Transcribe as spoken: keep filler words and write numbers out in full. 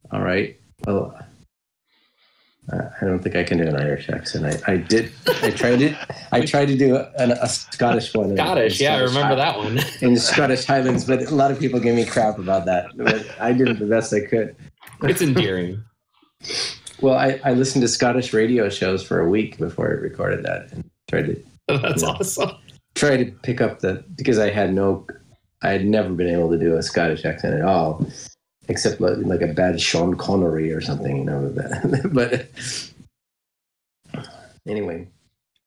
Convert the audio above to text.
all right. Well, uh, I don't think I can do an Irish accent. I, I did. I tried it. I tried to do a, a Scottish one. Scottish, in, in yeah, Scottish I remember High, that one. in the Scottish Highlands, but a lot of people give me crap about that. But I did it the best I could. It's endearing. Well, I, I listened to Scottish radio shows for a week before I recorded that and tried to. Oh, that's you know, awesome. Try to pick up the because I had no, I had never been able to do a Scottish accent at all, except like, like a bad Sean Connery or something, you know. But anyway,